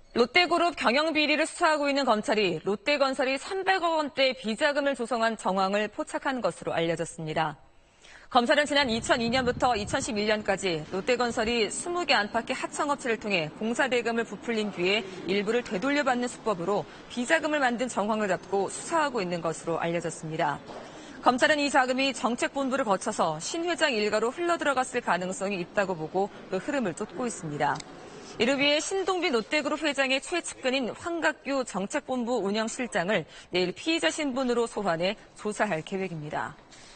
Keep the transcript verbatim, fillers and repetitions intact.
롯데그룹 경영비리를 수사하고 있는 검찰이 롯데건설이 삼백억 원대 비자금을 조성한 정황을 포착한 것으로 알려졌습니다. 검찰은 지난 이천이 년부터 이천십일 년까지 롯데건설이 이십 개 안팎의 하청업체를 통해 공사대금을 부풀린 뒤에 일부를 되돌려받는 수법으로 비자금을 만든 정황을 잡고 수사하고 있는 것으로 알려졌습니다. 검찰은 이 자금이 정책본부를 거쳐서 신 회장 일가로 흘러들어갔을 가능성이 있다고 보고 그 흐름을 쫓고 있습니다. 이를 위해 신동빈 롯데그룹 회장의 최측근인 황각규 정책본부 운영실장을 내일 피의자 신분으로 소환해 조사할 계획입니다.